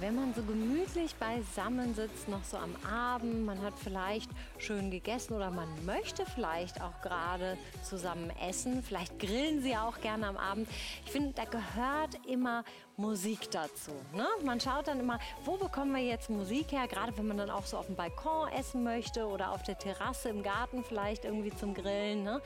wenn man so gemütlich beisammen sitzt, noch so am Abend, man hat vielleicht schön gegessen oder man möchte vielleicht auch gerade zusammen essen, vielleicht grillen Sie ja auch gerne am Abend. Ich finde, da gehört immer Musik dazu. Ne? Man schaut dann immer, wo bekommen wir jetzt Musik her, gerade wenn man dann auch so auf dem Balkon essen möchte oder auf der Terrasse im Garten vielleicht irgendwie zum Grillen. Ne?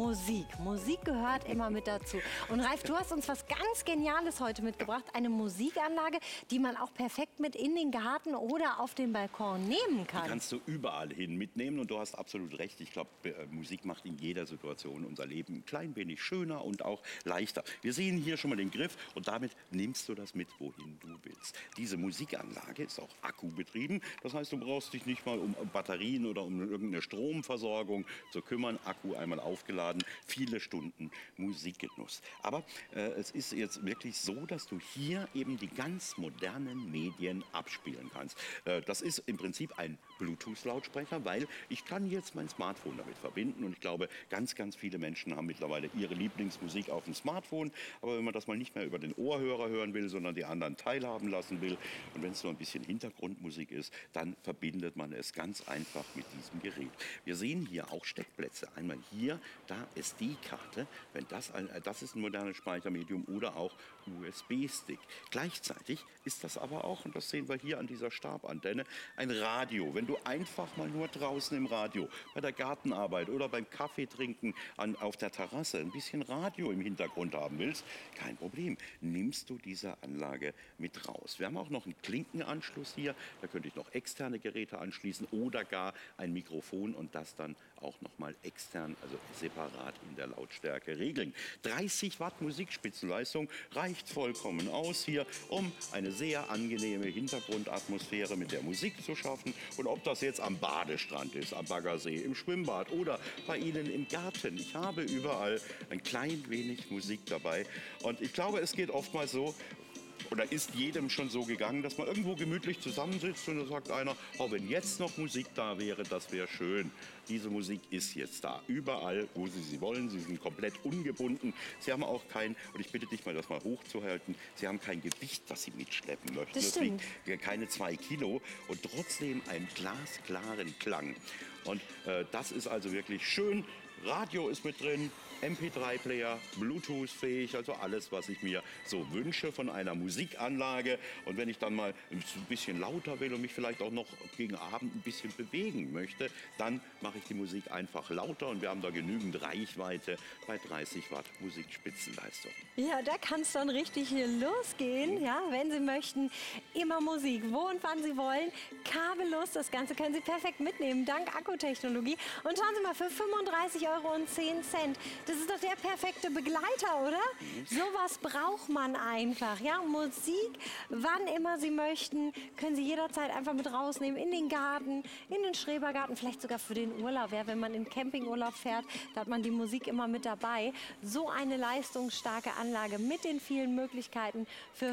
Musik gehört immer mit dazu. Und Ralf, du hast uns was ganz Geniales heute mitgebracht, eine Musikanlage, die man auch perfekt mit in den Garten oder auf den Balkon nehmen kann. Die kannst du überall hin mitnehmen und du hast absolut recht. Ich glaube, Musik macht in jeder Situation unser Leben ein klein wenig schöner und auch leichter. Wir sehen hier schon mal den Griff und damit nimmst du das mit, wohin du willst. Diese Musikanlage ist auch akkubetrieben. Das heißt, du brauchst dich nicht mal um Batterien oder um irgendeine Stromversorgung zu kümmern. Akku einmal aufgeladen, viele Stunden Musikgenuss. Aber es ist jetzt wirklich so, dass du hier eben die ganz modernen Medien abspielen kannst. Das ist im Prinzip ein Bluetooth-Lautsprecher, weil ich kann jetzt mein Smartphone damit verbinden und ich glaube, ganz viele Menschen haben mittlerweile ihre Lieblingsmusik auf dem Smartphone. Aber wenn man das mal nicht mehr über den Ohrhörer hören will, sondern die anderen teilhaben lassen will und wenn es nur ein bisschen Hintergrundmusik ist, dann verbindet man es ganz einfach mit diesem Gerät. Wir sehen hier auch Steckplätze. Einmal hier, da SD-Karte, wenn das ist ein modernes Speichermedium oder auch USB-Stick. Gleichzeitig ist das aber auch, und das sehen wir hier an dieser Stabantenne, ein Radio. Wenn du einfach mal nur draußen im Radio, bei der Gartenarbeit oder beim Kaffeetrinken auf der Terrasse ein bisschen Radio im Hintergrund haben willst, kein Problem, nimmst du diese Anlage mit raus. Wir haben auch noch einen Klinkenanschluss hier, da könnte ich noch externe Geräte anschließen oder gar ein Mikrofon und das dann auch noch mal extern, also separat in der Lautstärke regeln. 30 Watt Musikspitzenleistung reicht vollkommen aus hier, um eine sehr angenehme Hintergrundatmosphäre mit der Musik zu schaffen. Und ob das jetzt am Badestrand ist, am Baggersee, im Schwimmbad oder bei Ihnen im Garten, ich habe überall ein klein wenig Musik dabei. Und ich glaube, es geht oftmals so, oder ist jedem schon so gegangen, dass man irgendwo gemütlich zusammensitzt und da sagt einer, oh, wenn jetzt noch Musik da wäre, das wäre schön. Diese Musik ist jetzt da, überall, wo Sie sie wollen. Sie sind komplett ungebunden. Sie haben auch kein, und ich bitte dich mal, das mal hochzuhalten, Sie haben kein Gewicht, das Sie mitschleppen möchten. Das wiegt keine 2 Kilo und trotzdem einen glasklaren Klang. Und das ist also wirklich schön. Radio ist mit drin, MP3-Player, Bluetooth-fähig, also alles, was ich mir so wünsche von einer Musikanlage. Und wenn ich dann mal ein bisschen lauter will und mich vielleicht auch noch gegen Abend ein bisschen bewegen möchte, dann mache ich die Musik einfach lauter und wir haben da genügend Reichweite bei 30 Watt Musikspitzenleistung. Ja, da kann es dann richtig hier losgehen, ja, wenn Sie möchten. Immer Musik, wo und wann Sie wollen, kabellos, das Ganze können Sie perfekt mitnehmen, dank Akkutechnologie. Und schauen Sie mal, für 35,10 €, das ist doch der perfekte Begleiter, oder? Sowas braucht man einfach, ja, Musik, wann immer Sie möchten, können Sie jederzeit einfach mit rausnehmen, in den Garten, in den Schrebergarten, vielleicht sogar für den Urlaub, ja, wenn man in Campingurlaub fährt, da hat man die Musik immer mit dabei. So eine leistungsstarke Anlage mit den vielen Möglichkeiten für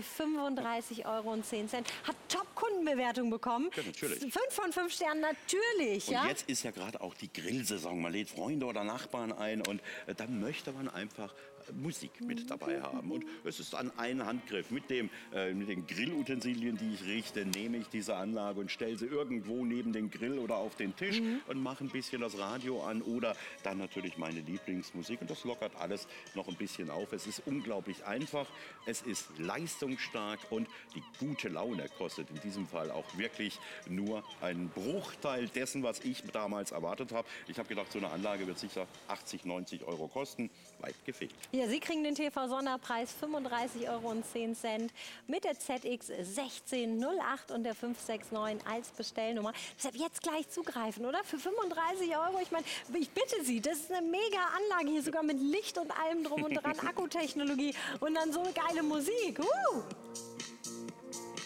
35,10 €. Hat Top-Kundenbewertung bekommen. Ja, natürlich. 5 von 5 Sternen, natürlich. Und ja? jetzt ist ja gerade auch die Grillsaison. Man lädt Freunde oder Nachbarn ein und dann möchte man einfach Musik mit dabei haben. Und es ist an einen Handgriff. Mit den Grillutensilien, die ich richte, nehme ich diese Anlage und stelle sie irgendwo neben den Grill oder auf den Tisch und mache ein bisschen das Radio an oder dann natürlich meine Lieblingsmusik. Und das lockert alles noch ein bisschen auf. Es ist unglaublich einfach, es ist leistungsstark und die gute Laune kostet in diesem Fall auch wirklich nur einen Bruchteil dessen, was ich damals erwartet habe. Ich habe gedacht, so eine Anlage wird sicher 80, 90 € kosten. Weit gefehlt. Ja, Sie kriegen den TV-Sonderpreis 35,10 € mit der ZX 1608 und der 569 als Bestellnummer. Deshalb jetzt gleich zugreifen, oder? Für 35 €. Ich meine, ich bitte Sie, das ist eine mega Anlage hier, sogar mit Licht und allem drum und dran, Akkutechnologie und dann so eine geile Musik.